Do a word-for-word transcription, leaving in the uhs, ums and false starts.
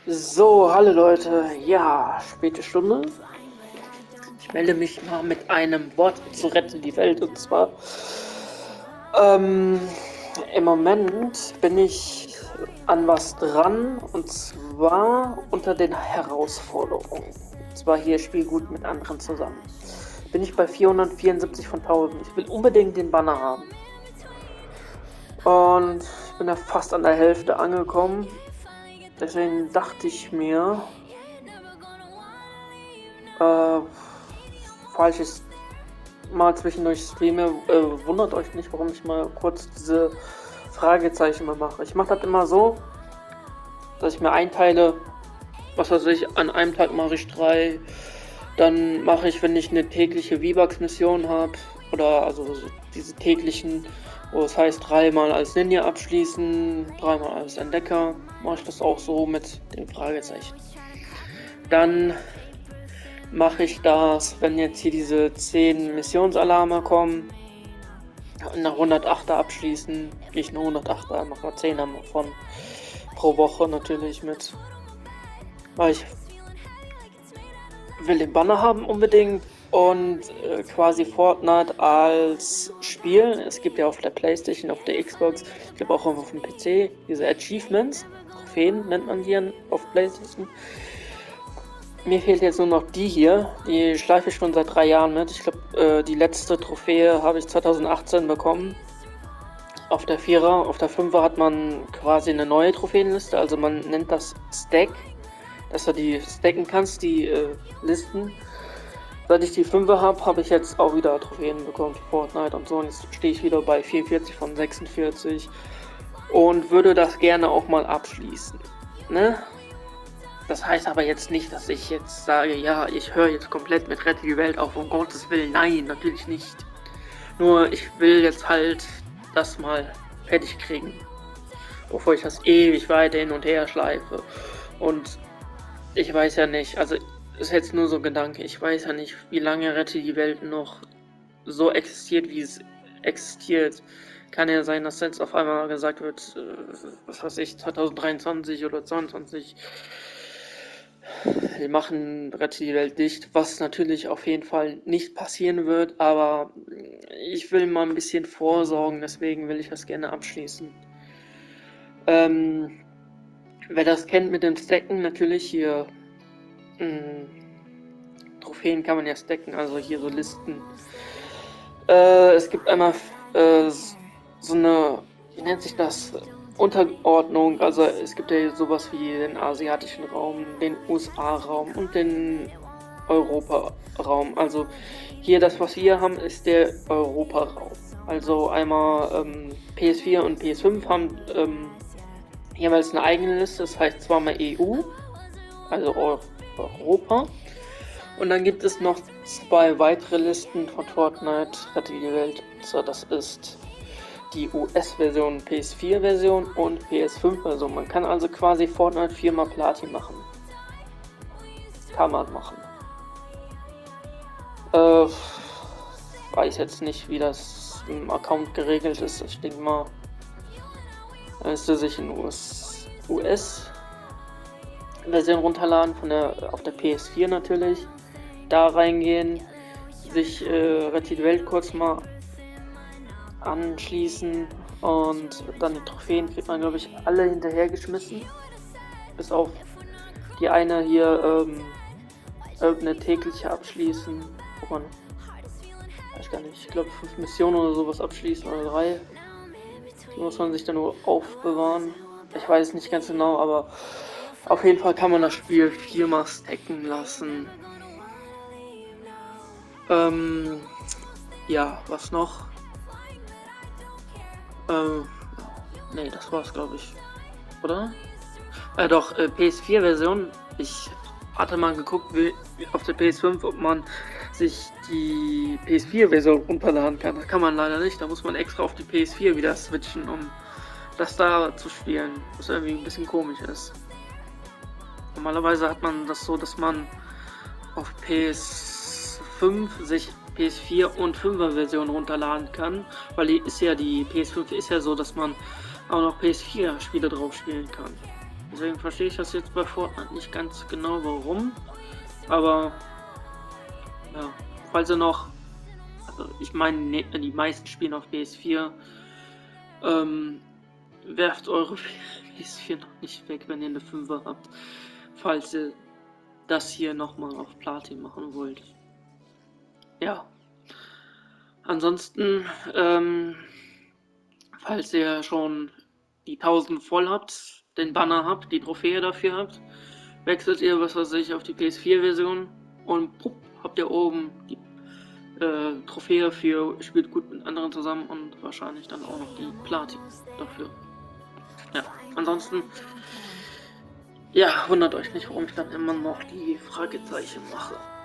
So, hallo Leute, ja, späte Stunde. Ich melde mich mal mit einem Wort zu retten die Welt und zwar ähm, im Moment bin ich an was dran und zwar unter den Herausforderungen. Und zwar hier Spielgut mit anderen zusammen. Bin ich bei vierhundertvierundsiebzig von tausend. Ich will unbedingt den Banner haben. Und ich bin ja fast an der Hälfte angekommen. Deswegen dachte ich mir, äh, falls ich mal zwischendurch streame, äh, wundert euch nicht, warum ich mal kurz diese Fragezeichen mal mache. Ich mache das immer so, dass ich mir einteile, was weiß ich, an einem Tag mache ich drei, dann mache ich, wenn ich eine tägliche V-Bucks-Mission habe, oder also diese täglichen, wo es heißt, dreimal als Ninja abschließen, dreimal als Entdecker, mache ich das auch so mit dem Fragezeichen. Dann mache ich das, wenn jetzt hier diese zehn Missionsalarme kommen, eine hundertachter abschließen, gehe ich eine hundertachter, mache eine zehner von pro Woche natürlich mit, weil ich will den Banner haben unbedingt und äh, quasi Fortnite als Spiel. Es gibt ja auf der PlayStation, auf der Xbox, ich glaube auch auf dem P C, diese Achievements, Trophäen nennt man die auf PlayStation. Mir fehlt jetzt nur noch die hier, die schleife ich schon seit drei Jahren mit. Ich glaube, äh, die letzte Trophäe habe ich zweitausendachtzehn bekommen. Auf der Vierer, auf der Fünfer hat man quasi eine neue Trophäenliste, also man nennt das Stack, dass du die stacken kannst, die äh, Listen. Seit ich die Fünfer habe, habe ich jetzt auch wieder Trophäen bekommen für Fortnite und so. Und jetzt stehe ich wieder bei vierundvierzig von sechsundvierzig und würde das gerne auch mal abschließen. Ne? Das heißt aber jetzt nicht, dass ich jetzt sage, ja, ich höre jetzt komplett mit Rette die Welt auf, um Gottes Willen. Nein, natürlich nicht. Nur ich will jetzt halt das mal fertig kriegen, bevor ich das ewig weiter hin und her schleife. Und ich weiß ja nicht, also ist jetzt nur so ein Gedanke, ich weiß ja nicht, wie lange Rette die Welt noch so existiert, wie es existiert. Kann ja sein, dass jetzt auf einmal gesagt wird, was weiß ich, zweitausenddreiundzwanzig oder zweiundzwanzig, wir machen Rette die Welt dicht, was natürlich auf jeden Fall nicht passieren wird, aber ich will mal ein bisschen vorsorgen, deswegen will ich das gerne abschließen. Ähm, wer das kennt mit dem Stacken, natürlich hier mh, Trophäen kann man ja stacken, also hier so Listen. Äh, es gibt einmal äh, so eine, wie nennt sich das, Unterordnung, also es gibt ja sowas wie den asiatischen Raum, den U S A-Raum und den Europa-Raum. Also hier das, was wir haben, ist der Europa-Raum. Also einmal ähm, P S vier und P S fünf haben ähm, jeweils eine eigene Liste, das heißt zweimal E U, also Europa. Und dann gibt es noch zwei weitere Listen von Fortnite, Rette die Welt. So, das ist die U S-Version, P S vier-Version und P S fünf-Version. Man kann also quasi Fortnite viermal Platin machen. Kann man machen. Äh, weiß jetzt nicht, wie das im Account geregelt ist. Ich denke mal, da müsste sich in U S-Version runterladen, von der, auf der P S vier natürlich. Da reingehen, sich äh, Rette die Welt kurz mal anschließen und dann die Trophäen kriegt man, glaube ich, alle hinterhergeschmissen. Bis auf die eine hier, ähm, irgendeine tägliche abschließen, wo man, weiß gar nicht, ich glaube fünf Missionen oder sowas abschließen oder drei. Die muss man sich dann nur aufbewahren. Ich weiß es nicht ganz genau, aber auf jeden Fall kann man das Spiel viermal stacken lassen. Ähm, ja, was noch? Ähm, nee, das war's, glaube ich. Oder? Äh, doch, äh, P S vier-Version. Ich hatte mal geguckt, wie, auf der P S fünf, ob man sich die P S vier-Version runterladen kann. Das kann man leider nicht. Da muss man extra auf die P S vier wieder switchen, um das da zu spielen. Was irgendwie ein bisschen komisch ist. Normalerweise hat man das so, dass man auf P S fünf sich P S vier und fünfer Version runterladen kann, weil die ist ja, die P S fünf ist ja so, dass man auch noch P S vier Spiele drauf spielen kann. Deswegen verstehe ich das jetzt bei Fortnite nicht ganz genau, warum. Aber ja, falls ihr noch, also ich meine, ne, die meisten spielen auf P S vier. Ähm, werft eure P S vier noch nicht weg, wenn ihr eine fünfer habt, falls ihr das hier nochmal auf Platin machen wollt. Ja. Ansonsten, ähm, falls ihr schon die tausend voll habt, den Banner habt, die Trophäe dafür habt, wechselt ihr, was weiß ich, auf die P S vier Version und pupp, habt ihr oben die äh, Trophäe für spielt gut mit anderen zusammen und wahrscheinlich dann auch noch die Platin dafür. Ja, ansonsten, ja, wundert euch nicht, warum ich dann immer noch die Fragezeichen mache.